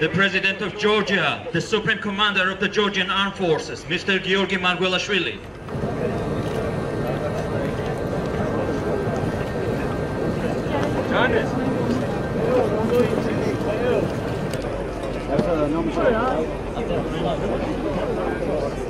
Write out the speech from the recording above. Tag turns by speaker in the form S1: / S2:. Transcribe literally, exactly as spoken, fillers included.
S1: the President of Georgia, the Supreme Commander of the Georgian Armed Forces, Mister Georgi Margvelashvili.
S2: John.